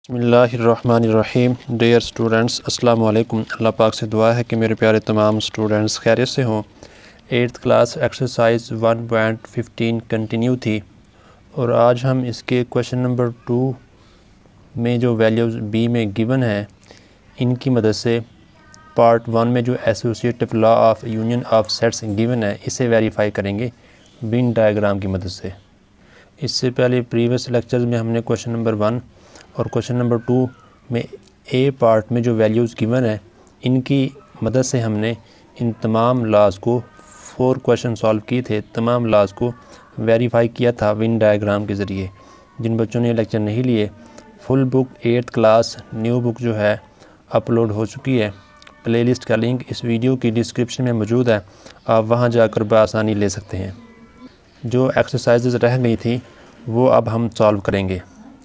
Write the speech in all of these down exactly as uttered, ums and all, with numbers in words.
बिस्मिल्लाहिर्रहमानिर्रहीम। Dear students, अस्सलाम वालेकुम। अल्लाह पाक से दुआ है कि मेरे प्यारे तमाम स्टूडेंट्स खैरियत से हों। Eighth class exercise one point fifteen continue थी और आज हम इसके क्वेश्चन नंबर टू में जो वैल्यूज़ बी में गिवन है इनकी मदद से पार्ट वन में जो associative law of union of sets given है इसे वेरीफाई करेंगे वेन डायग्राम की मदद से। इससे पहले प्रीवियस लेक्चर्स में हमने क्वेश्चन नंबर वन और क्वेश्चन नंबर टू में ए पार्ट में जो वैल्यूज़ गिवन है इनकी मदद से हमने इन तमाम लॉज को फोर क्वेश्चन सॉल्व किए थे, तमाम लॉज को वेरीफाई किया था वेन डायग्राम के ज़रिए। जिन बच्चों ने लेक्चर नहीं लिए, full book eighth class new book जो है अपलोड हो चुकी है। प्लेलिस्ट का लिंक इस वीडियो की डिस्क्रिप्शन में मौजूद है, आप वहां जाकर बआसानी ले सकते हैं। जो एक्सरसाइजेज रह गई थी वो अब हम सॉल्व करेंगे।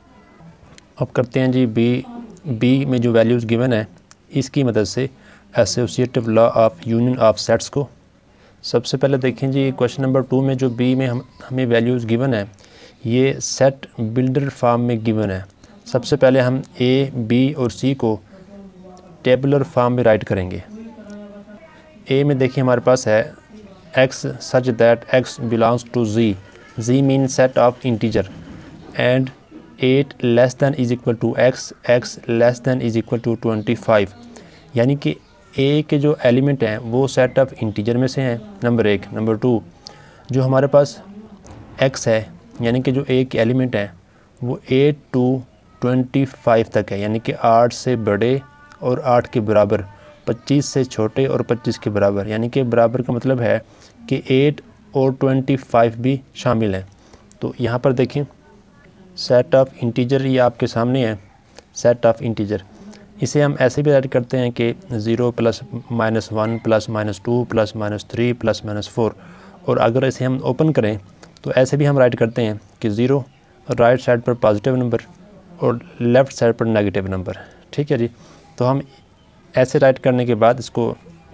अब करते हैं जी बी बी में जो वैल्यूज़ गिवन है इसकी मदद से associative law of union of sets को। सबसे पहले देखें जी क्वेश्चन नंबर टू में जो बी में हम हमें वैल्यूज़ गिवन है ये सेट बिल्डर फॉर्म में गिवन है। सबसे पहले हम ए बी और सी को टेबुलर फॉर्म में राइट करेंगे। ए में देखिए हमारे पास है x such that x belongs to z, z means set of integer and eight less than is equal to x, x less than is equal to twenty five. यानी कि a के जो एलिमेंट हैं वो सेट ऑफ इंटीजर में से हैं, number एक। नंबर टू, जो हमारे पास x है यानी कि जो a के एलिमेंट हैं वो एट टू ट्वेंटी फाइव तक है, यानी कि आठ से बड़े और आठ के बराबर, पच्चीस से छोटे और पच्चीस के बराबर। यानी कि बराबर का मतलब है कि एट और ट्वेंटी फाइव भी शामिल हैं। तो यहाँ पर देखें सेट ऑफ इंटीजर ये आपके सामने है, सेट ऑफ इंटीजर। इसे हम ऐसे भी राइट करते हैं कि zero plus minus one plus minus two plus minus three plus minus four. और अगर इसे हम ओपन करें तो ऐसे भी हम राइट करते हैं कि ज़ीरो राइट साइड पर पॉजिटिव नंबर और लेफ़्ट साइड पर नेगेटिव नंबर। ठीक है जी। तो हम ऐसे राइट करने के बाद इसको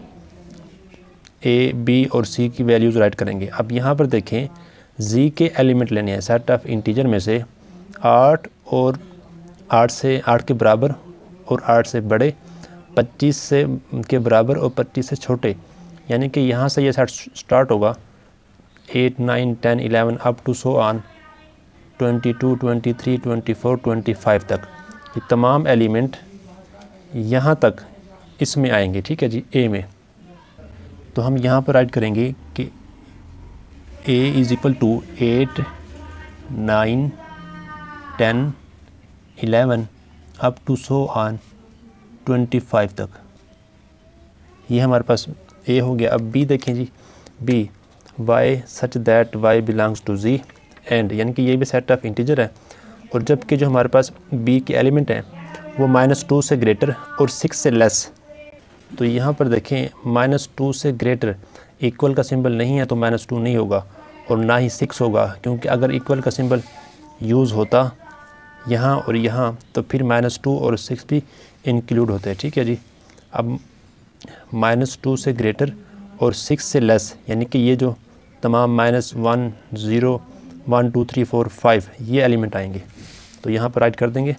ए बी और सी की वैल्यूज़ राइट करेंगे। अब यहाँ पर देखें जी के एलिमेंट लेने हैं सेट ऑफ इंटीजर में से आठ और आठ से आठ के बराबर और आठ से बड़े, पच्चीस से के बराबर और पच्चीस से छोटे। यानी कि यहाँ से ये सेट स्टार्ट होगा eight nine ten eleven up to so on twenty two twenty three twenty four twenty five तक। ये तमाम एलिमेंट यहाँ तक इसमें आएंगे। ठीक है जी, ए में। तो हम यहाँ पर राइट करेंगे कि A is equal to eight nine ten eleven up to so on twenty five तक। ये हमारे पास ए हो गया। अब बी देखें जी, B y such that y belongs to Z and, यानी कि ये भी सेट ऑफ इंटीजर है। और जबकि जो हमारे पास बी के एलिमेंट हैं वो माइनस टू से ग्रेटर और सिक्स से लेस। तो यहाँ पर देखें माइनस टू से ग्रेटर, इक्वल का सिंबल नहीं है तो माइनस टू नहीं होगा और ना ही सिक्स होगा, क्योंकि अगर इक्वल का सिंबल यूज़ होता यहाँ और यहाँ तो फिर माइनस टू और सिक्स भी इंक्लूड होते हैं। ठीक है जी। अब माइनस टू से ग्रेटर और सिक्स से लेस, यानी कि ये जो तमाम minus one zero one two three four five ये एलिमेंट आएंगे। तो यहाँ पर राइट कर देंगे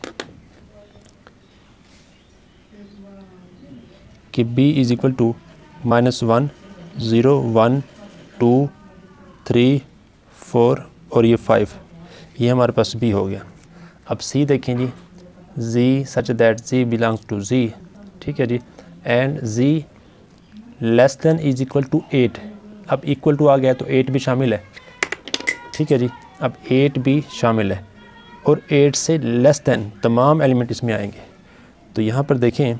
कि b is equal to minus one zero one two three four और ये फाइव, ये हमारे पास b हो गया। अब c देखें जी, z such that z belongs to z। ठीक है जी। And z less than is equal to eight. अब इक्वल टू आ गया तो एट भी शामिल है। ठीक है जी। अब एट भी शामिल है और एट से लेस दैन तमाम एलिमेंट इसमें आएंगे। तो यहाँ पर देखें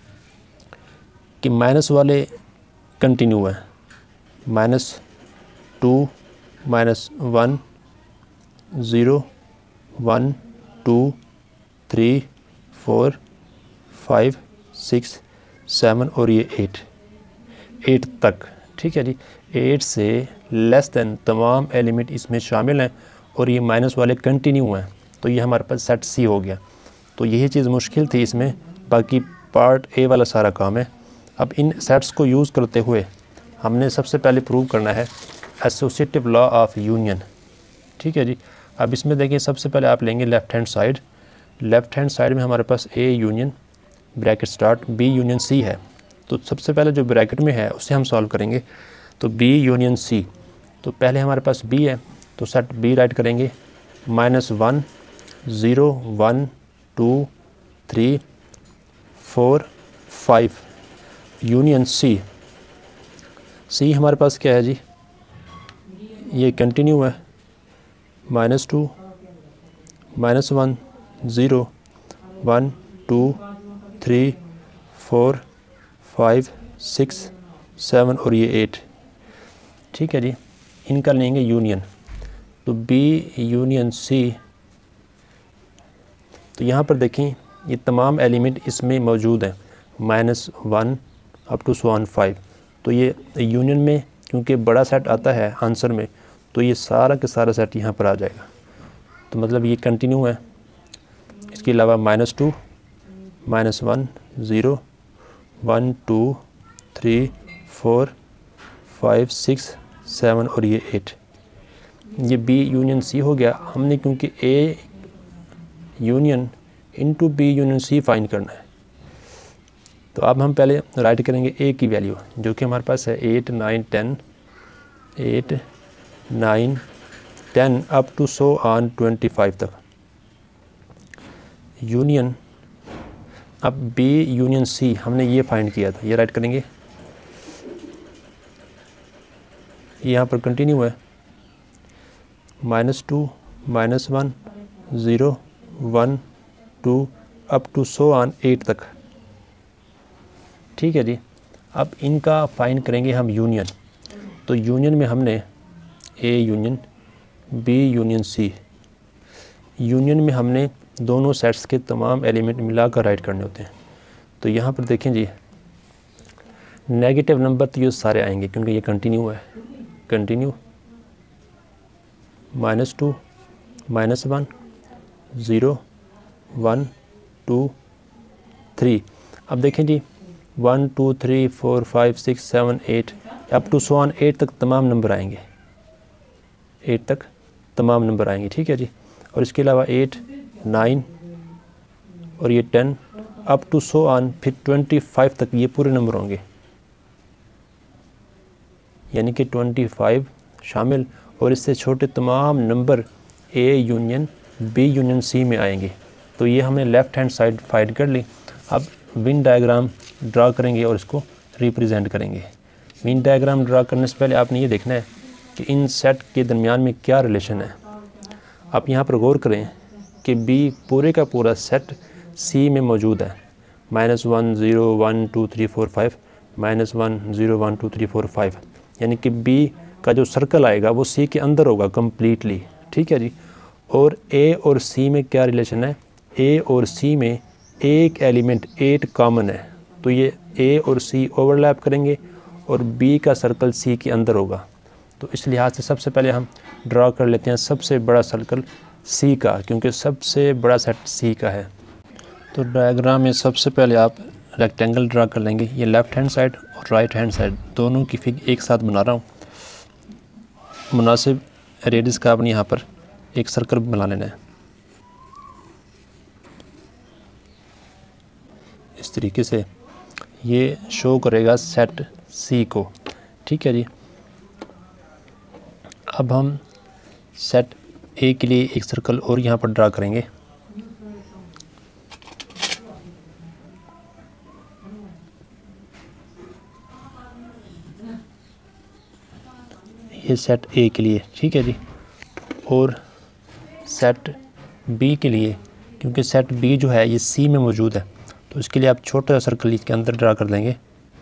कि माइनस वाले कंटिन्यू है, minus two minus one zero one two three four five six seven और ये एट एट तक। ठीक है जी। एट से लेस दैन तमाम एलिमेंट इसमें शामिल हैं और ये माइनस वाले कंटिन्यू हैं। तो ये हमारे पास सेट सी हो गया। तो यही चीज़ मुश्किल थी इसमें, बाकी पार्ट ए वाला सारा काम है। अब इन सेट्स को यूज़ करते हुए हमने सबसे पहले प्रूव करना है एसोसिएटिव लॉ ऑफ यूनियन। ठीक है जी। अब इसमें देखिए सबसे पहले आप लेंगे left hand side, left hand side में हमारे पास A union bracket start B union C है। तो सबसे पहले जो ब्रैकेट में है उससे हम सॉल्व करेंगे। तो बी यूनियन सी, तो पहले हमारे पास बी है तो सेट बी राइट करेंगे, minus one zero one two three four five union C. C हमारे पास क्या है जी, ये कंटिन्यू है, minus two minus one zero one two three four five six seven और ये एट। ठीक है जी, इनका लेंगे यूनियन। तो बी यूनियन सी, तो यहाँ पर देखें ये तमाम एलिमेंट इसमें मौजूद हैं, minus one up to one five. तो ये यूनियन में क्योंकि बड़ा सेट आता है आंसर में, तो ये सारा के सारा सेट यहाँ पर आ जाएगा। तो मतलब ये कंटिन्यू है। इसके अलावा minus two minus one zero one two three four five six seven और ये एट। ये बी यूनियन सी हो गया। हमने क्योंकि A union into B union C find करना है, तो अब हम पहले राइट करेंगे ए की वैल्यू जो कि हमारे पास है eight nine ten eight nine ten up to so on twenty five तक। यूनियन अब बी यूनियन सी हमने ये फाइंड किया था, ये राइट करेंगे। यहाँ पर कंटिन्यू है, minus two minus one zero one two up to so on eight तक। ठीक है जी, अब इनका फाइंड करेंगे हम यूनियन। तो यूनियन में हमने A union B union C, union में हमने दोनों सेट्स के तमाम एलिमेंट मिलाकर राइट करने होते हैं। तो यहाँ पर देखें जी, नेगेटिव नंबर तो ये सारे आएंगे क्योंकि ये कंटिन्यू है, continue minus two minus one zero one two three. अब देखें जी, one two three four five six seven eight up to so on eight तक तमाम नंबर आएंगे, एट तक तमाम नंबर आएंगे। ठीक है जी, और इसके अलावा एट नाइन और ये ten up to so on फिर ट्वेंटी फाइव तक ये पूरे नंबर होंगे, यानी कि ट्वेंटी फाइव शामिल और इससे छोटे तमाम number A union B union C में आएंगे। तो ये हमने लेफ़्ट हैंड साइड फाइंड कर ली। अब विन डायग्राम ड्रा करेंगे और इसको रिप्रेजेंट करेंगे। विन डायग्राम ड्रा करने से पहले आपने ये देखना है कि इन सेट के दरमियान में क्या रिलेशन है। आप यहाँ पर गौर करें कि बी पूरे का पूरा सेट सी में मौजूद है, minus one zero one two three four five minus one zero one two three four five, यानी कि बी का जो सर्कल आएगा वो सी के अंदर होगा कम्प्लीटली। ठीक है जी, और ए और सी में क्या रिलेशन है, ए और सी में एक एलिमेंट एट कॉमन है, तो ये ए और सी ओवरलैप करेंगे और बी का सर्कल सी के अंदर होगा। तो इस लिहाज से सबसे पहले हम ड्रा कर लेते हैं सबसे बड़ा सर्कल सी का, क्योंकि सबसे बड़ा सेट सी का है। तो डायग्राम में सबसे पहले आप रेक्टेंगल ड्रा कर लेंगे। ये लेफ़्ट हैंड साइड और राइट हैंड साइड दोनों की फिगर एक साथ बना रहा हूँ। मुनासिब रेडियस का आपने यहाँ पर एक सर्कल बना लेना है इस तरीके से, ये शो करेगा सेट सी को। ठीक है जी, अब हम सेट ए के लिए एक सर्कल और यहाँ पर ड्रा करेंगे। ये सेट ए के लिए, ठीक है जी, और सेट बी के लिए, क्योंकि सेट बी जो है ये सी में मौजूद है, तो इसके लिए आप छोटा सा सर्कल इसके अंदर ड्रा कर देंगे।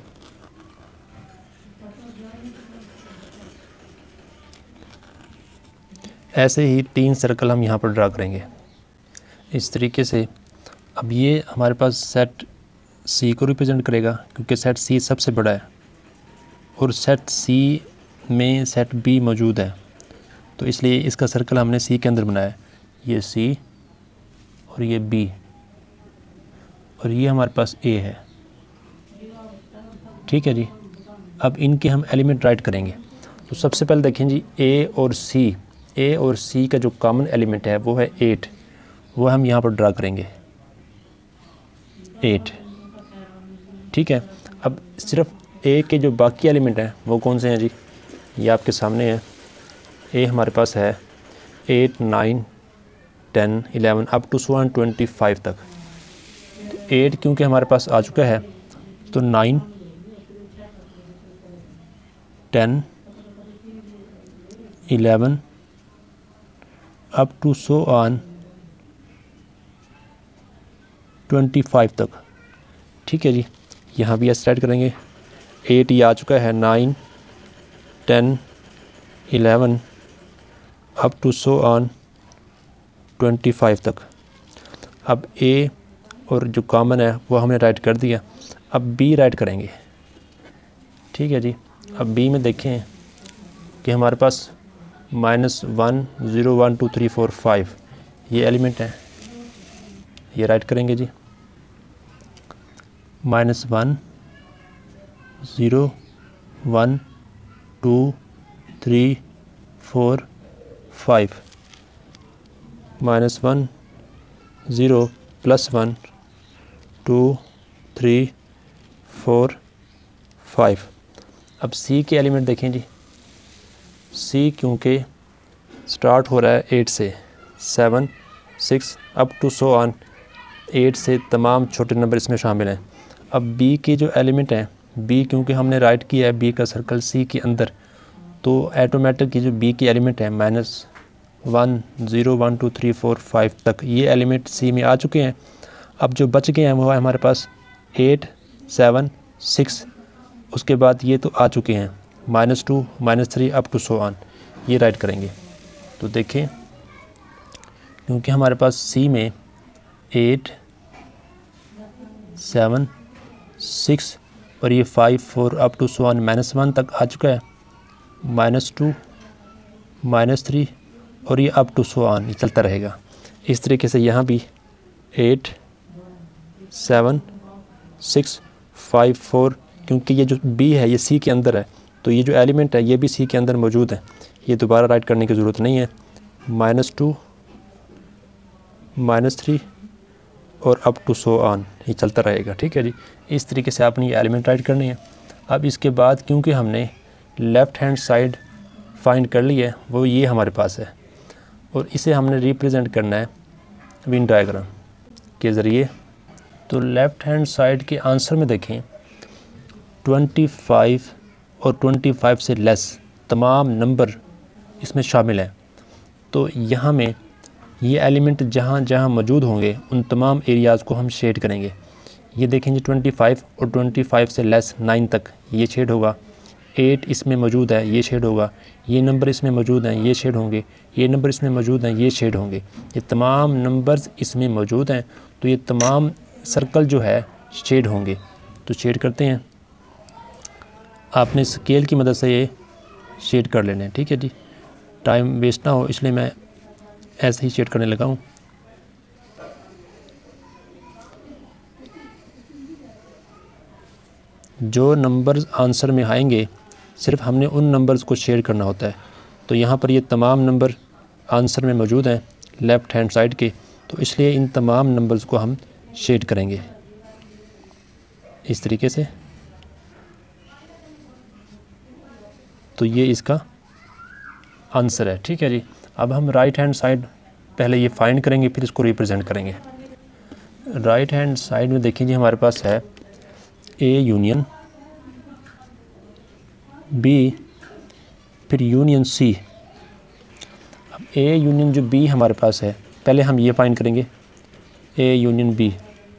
ऐसे ही तीन सर्कल हम यहाँ पर ड्रा करेंगे इस तरीके से। अब ये हमारे पास सेट सी को रिप्रेजेंट करेगा क्योंकि सेट सी सबसे बड़ा है और सेट सी में सेट बी मौजूद है, तो इसलिए इसका सर्कल हमने सी के अंदर बनाया। ये सी और ये बी और ये हमारे पास ए है। ठीक है जी, अब इनके हम एलिमेंट राइट करेंगे। तो सबसे पहले देखें जी, ए और सी, ए और सी का जो कॉमन एलिमेंट है वो है एट, वो हम यहाँ पर ड्रा करेंगे एट। ठीक है, अब सिर्फ ए के जो बाकी एलिमेंट हैं वो कौन से हैं जी, ये आपके सामने है। ए हमारे पास है eight nine ten eleven up to so one twenty five तक। तो एट क्योंकि हमारे पास आ चुका है तो nine ten eleven up to so on twenty five तक। ठीक है जी, यहाँ भी ऐसे राइट करेंगे। एट ये आ चुका है, nine ten eleven up to so on twenty five तक। अब ए और जो कॉमन है वो हमने राइट कर दिया। अब बी राइट करेंगे। ठीक है जी, अब बी में देखें कि हमारे पास minus one zero one two three four five ये एलिमेंट है, ये राइट करेंगे जी। Minus one zero one two three four five, minus one zero plus one two three four five. अब सी के एलिमेंट देखें जी। सी क्योंकि स्टार्ट हो रहा है एट से, seven six up to so on, eight से तमाम छोटे नंबर इसमें शामिल हैं। अब बी के जो एलिमेंट हैं, बी क्योंकि हमने राइट किया है बी का सर्कल सी के अंदर, तो ऐटोमेटिक की जो बी के एलिमेंट हैं minus one zero one two three four five तक ये एलिमेंट सी में आ चुके हैं। अब जो बच गए हैं वो है हमारे पास एट सेवन सिक्स, उसके बाद ये तो आ चुके हैं minus two minus three up to so on, ये राइट करेंगे। तो देखें क्योंकि हमारे पास सी में एट सेवन सिक्स और ये five four up to so on minus one तक आ चुका है, माइनस टू माइनस थ्री और ये अप टू सो ऑन, ये चलता रहेगा। इस तरीके से यहाँ भी eight seven six five four, क्योंकि ये जो बी है ये सी के अंदर है तो ये जो एलिमेंट है ये भी सी के अंदर मौजूद है, ये दोबारा राइट करने की ज़रूरत नहीं है। माइनस टू माइनस थ्री और अप टू सो ऑन, ये चलता रहेगा। ठीक है जी, इस तरीके से आपने ये एलिमेंट राइट करने हैं। अब इसके बाद क्योंकि हमने लेफ़्ट हैंड साइड फाइंड कर ली है, वो ये हमारे पास है और इसे हमने रिप्रेजेंट करना है वेन डायग्राम के ज़रिए। तो लेफ़्ट हैंड साइड के आंसर में देखें ट्वेंटी फाइव और ट्वेंटी फाइव से लेस तमाम नंबर इसमें शामिल हैं। तो यहाँ में ये एलिमेंट जहाँ जहाँ मौजूद होंगे उन तमाम एरियाज़ को हम शेड करेंगे। ये देखेंगे ट्वेंटी फाइव और ट्वेंटी फाइव से लेस नाइन तक ये शेड होगा, एट इसमें मौजूद है ये शेड होगा, ये नंबर इसमें मौजूद हैं ये शेड होंगे, ये नंबर इसमें मौजूद हैं ये शेड होंगे। ये तमाम नंबर्स इसमें मौजूद हैं तो ये तमाम सर्कल जो है शेड होंगे। तो शेड करते हैं, आपने स्केल की मदद से ये शेड कर लेने हैं। ठीक है जी, टाइम वेस्ट ना हो इसलिए मैं ऐसे ही शेड करने लगा हूँ। जो नंबर्स आंसर में आएंगे सिर्फ हमने उन नंबर्स को शेड करना होता है। तो यहाँ पर ये तमाम नंबर आंसर में मौजूद हैं लेफ़्ट हैंड साइड के, तो इसलिए इन तमाम नंबर्स को हम शेड करेंगे इस तरीके से। तो ये इसका आंसर है। ठीक है जी, अब हम राइट हैंड साइड पहले ये फाइंड करेंगे फिर इसको रिप्रेजेंट करेंगे। राइट हैंड साइड में देखिए जी हमारे पास है ए यूनियन बी फिर यूनियन सी। अब ए यूनियन जो बी हमारे पास है पहले हम ये फाइंड करेंगे ए यूनियन बी।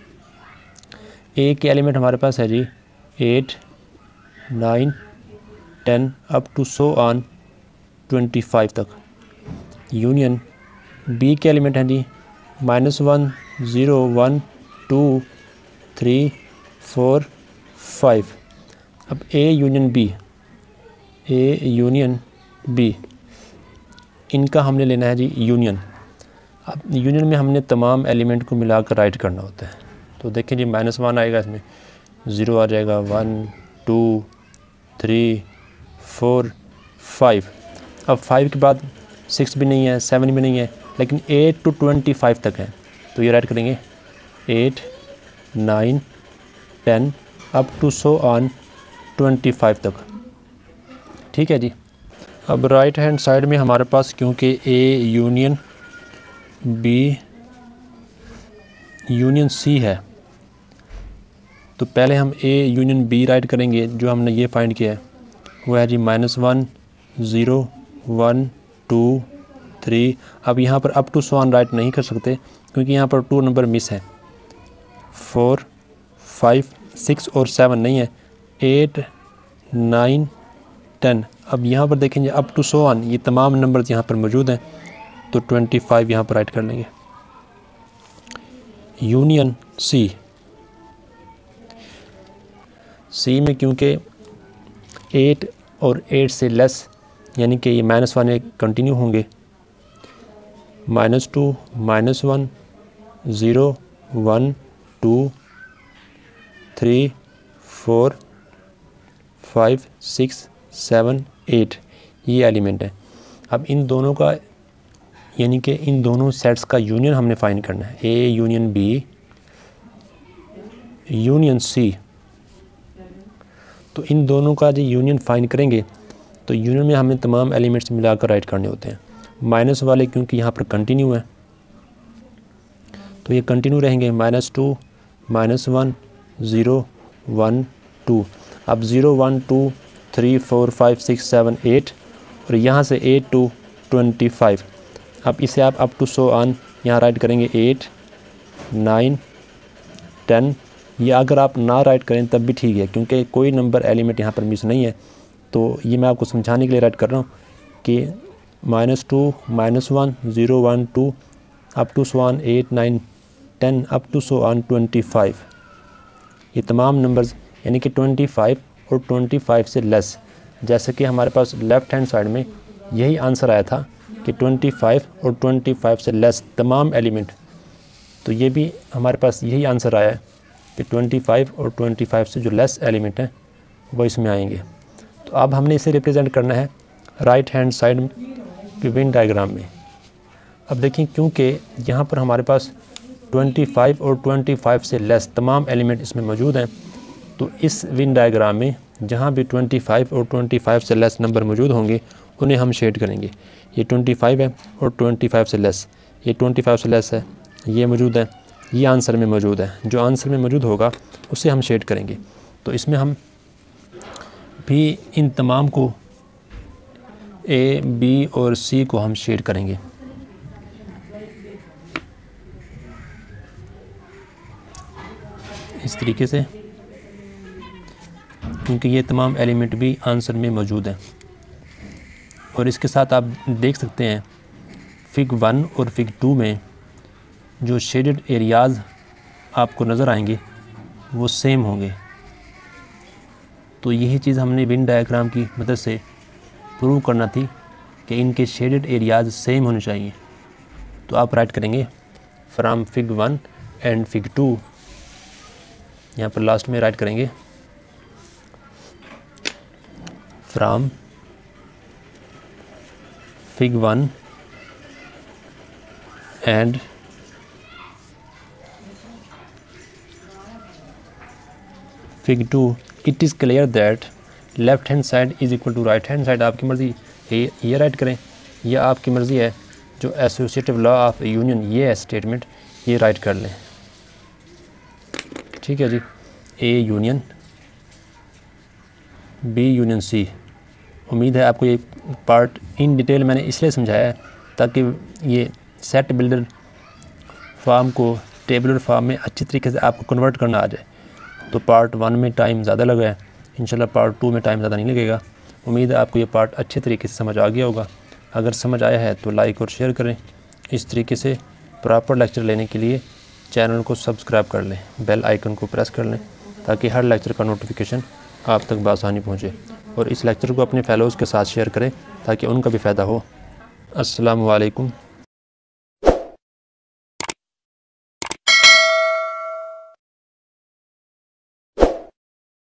ए के एलिमेंट हमारे पास है जी eight nine ten up to so on twenty five तक। यूनियन बी के एलिमेंट हैं जी minus one zero one two three four five. अब A union B, A union B, इनका हमने लेना है जी यूनियन। अब यूनियन में हमने तमाम एलिमेंट को मिलाकर राइट करना होता है। तो देखें जी माइनस वन आएगा, इसमें ज़ीरो आ जाएगा, one two three four five. अब फाइव के बाद सिक्स भी नहीं है, सेवन भी नहीं है, लेकिन एट टू ट्वेंटी फाइव तक है। तो ये राइट करेंगे eight nine ten up to so on twenty five तक। ठीक है जी। अब राइट हैंड साइड में हमारे पास क्योंकि A union B union C है, तो पहले हम ए यूनियन बी राइट करेंगे। जो हमने ये फाइंड किया है वो है जी minus one zero one two three. अब यहाँ पर up to so on write नहीं कर सकते क्योंकि यहाँ पर टू नंबर मिस है, फोर फाइव सिक्स और सेवन नहीं है, एट नाइन टेन। अब यहाँ पर देखेंगे अप टू सो ऑन ये तमाम नंबर्स यहाँ पर मौजूद हैं, तो ट्वेंटी फाइव यहाँ पर राइट कर लेंगे। यूनियन सी, सी में क्योंकि एट और एट से लेस यानी कि ये माइनस वन एक कंटिन्यू होंगे, minus two minus one zero one two three four five six seven eight ये एलिमेंट है। अब इन दोनों का यानी कि इन दोनों सेट्स का यूनियन हमने फाइंड करना है, A union B union C. तो इन दोनों का जो यूनियन फाइंड करेंगे तो यूनियन में हमें तमाम एलिमेंट्स मिलाकर राइट करने होते हैं। माइनस वाले क्योंकि यहाँ पर कंटिन्यू है तो ये कंटिन्यू रहेंगे, minus two minus one zero one two. अब zero one two three four five six seven eight और यहाँ से एट टू ट्वेंटी फाइव। अब इसे आप अप टू सो ऑन यहाँ राइट करेंगे एट नाइन टेन। ये अगर आप ना राइट करें तब भी ठीक है क्योंकि कोई नंबर एलिमेंट यहाँ पर मिस नहीं है। तो ये मैं आपको समझाने के लिए राइट कर रहा हूँ कि minus two minus one zero one two up to so on eight nine ten up to so on twenty five. ये तमाम नंबर्स यानी कि ट्वेंटी फाइव और ट्वेंटी फाइव से लेस, जैसे कि हमारे पास लेफ़्ट हैंड साइड में यही आंसर आया था कि ट्वेंटी फाइव और ट्वेंटी फाइव से लेस तमाम एलिमेंट, तो ये भी हमारे पास यही आंसर आया है कि ट्वेंटी फाइव और ट्वेंटी फाइव से जो लेस एलिमेंट हैं वो इसमें आएंगे। तो अब हमने इसे रिप्रेजेंट करना है राइट हैंड साइड के वेन डायग्राम में। अब देखिए क्योंकि यहाँ पर हमारे पास ट्वेंटी फाइव और ट्वेंटी फाइव से लेस तमाम एलिमेंट इसमें मौजूद हैं, तो इस वेन डायग्राम में जहाँ भी ट्वेंटी फाइव और ट्वेंटी फाइव से लेस नंबर मौजूद होंगे उन्हें हम शेड करेंगे। ये ट्वेंटी फाइव है और ट्वेंटी फाइव से लेस, ये ट्वेंटी फाइव से लेस है, ये मौजूद है, ये आंसर में मौजूद है। जो आंसर में मौजूद होगा उसे हम शेड करेंगे। तो इसमें हम भी इन तमाम को ए बी और सी को हम शेड करेंगे। इस तरीके से, क्योंकि ये तमाम एलिमेंट भी आंसर में मौजूद हैं। और इसके साथ आप देख सकते हैं फिग वन और फिग टू में जो शेडेड एरियाज़ आपको नज़र आएंगे वो सेम होंगे। तो यही चीज़ हमने वेन डायग्राम की मदद से प्रूव करना थी कि इनके शेडेड एरियाज़ सेम होने चाहिए। तो आप राइट करेंगे from fig one and fig two, यहाँ पर लास्ट में राइट करेंगे from fig one and fig two it is clear that left hand side is equal to right hand side. आपकी मर्ज़ी ये ये राइट करें या आपकी मर्ज़ी है जो एसोसिएटिव लॉ ऑफ यूनियन ये है स्टेटमेंट, ये राइट कर लें। ठीक है जी। A union B union C. उम्मीद है आपको ये पार्ट इन डिटेल मैंने इसलिए समझाया है ताकि ये सेट बिल्डर फॉर्म को टेबुलर फॉर्म में अच्छी तरीके से आपको कन्वर्ट करना आ जाए। तो पार्ट वन में टाइम ज़्यादा लगा है, इंशाल्लाह पार्ट टू में टाइम ज़्यादा नहीं लगेगा। उम्मीद है आपको ये पार्ट अच्छे तरीके से समझ आ गया होगा। अगर समझ आया है तो लाइक और शेयर करें। इस तरीके से प्रॉपर लेक्चर लेने के लिए चैनल को सब्सक्राइब कर लें, बेल आइकन को प्रेस कर लें ताकि हर लेक्चर का नोटिफिकेशन आप तक बआसानी पहुँचे। और इस लेक्चर को अपने फेलोज़ के साथ शेयर करें ताकि उनका भी फ़ायदा हो। अस्सलामु अलैकुम